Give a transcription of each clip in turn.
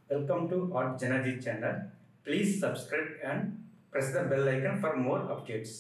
Welcome to Art JanaG channel. Please subscribe and press the bell icon for more updates.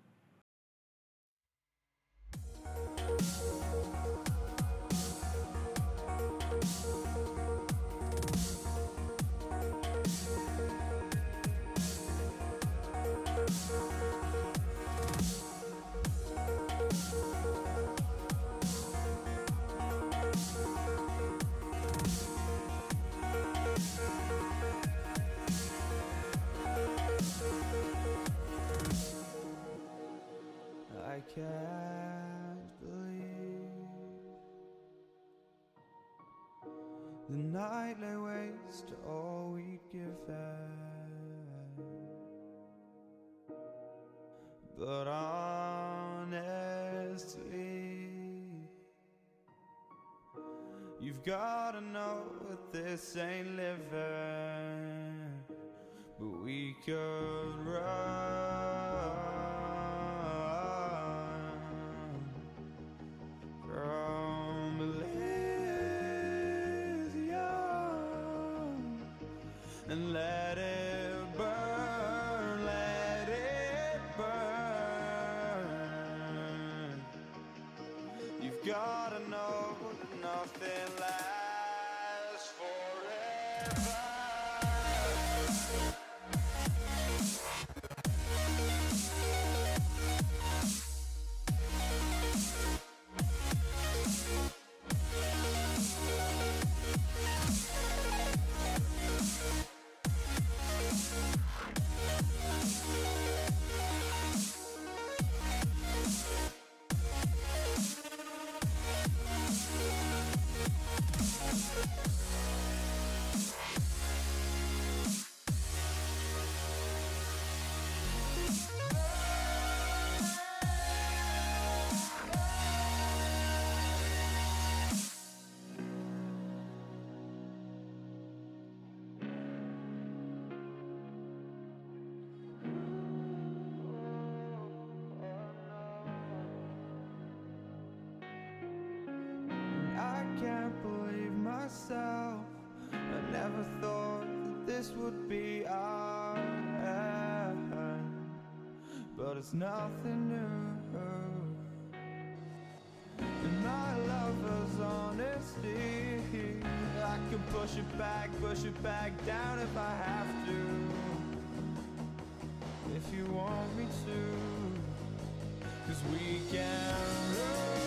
I can't believe the night lay waste to all we'd given, but honestly, you've gotta know that this ain't living, but we could run from Elysium and let it burn, let it burn. You've gotta know that nothing lasts forever. I can't believe myself. I never thought that this would be our end, but it's nothing new. And my lover's honesty, I can push it back down if I have to, if you want me to, 'cause we can run.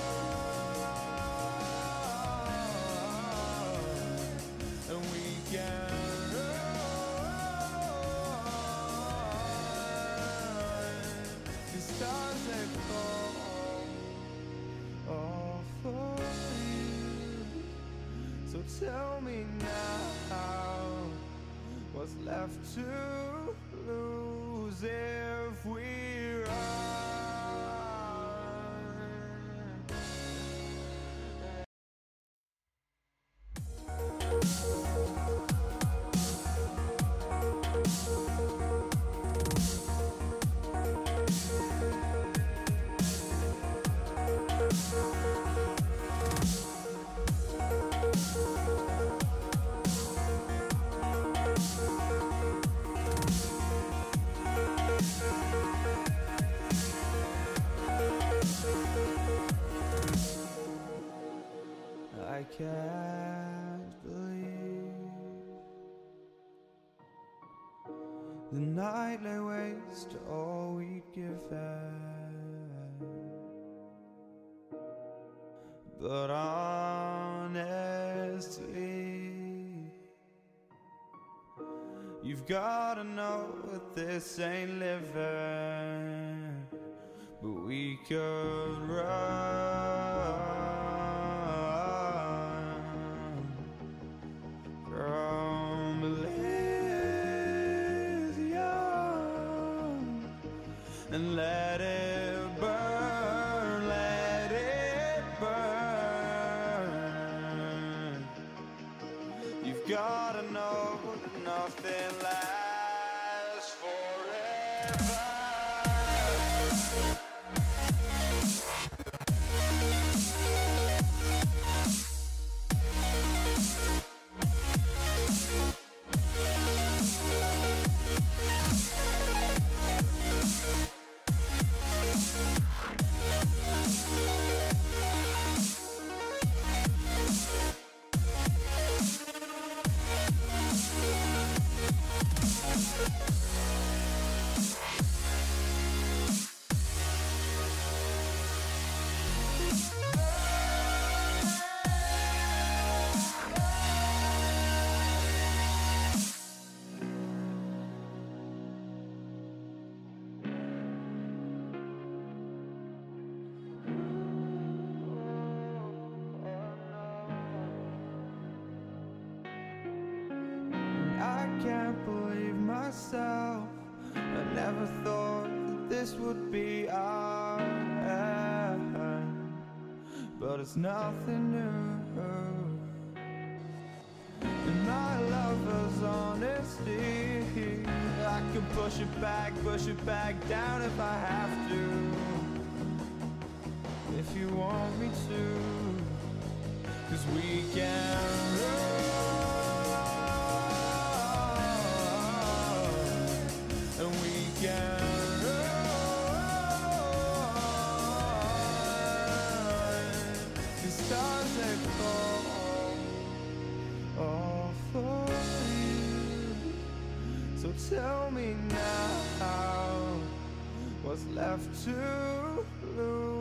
The stars that fall all for you. So tell me now, what's left to lose if we run? I can't believe the night lay waste to all we'd given, but honestly, you've gotta know that this ain't living, but we could run from Elysium and let it burn, let it burn. You've gotta know that nothing lasts forever. myself. I never thought that this would be our end, but it's nothing new. And my lover's honesty, I can push it back down if I have to. If you want me to, 'cause we can run, and we can run. The stars that fall all for you. So tell me now, what's left to lose?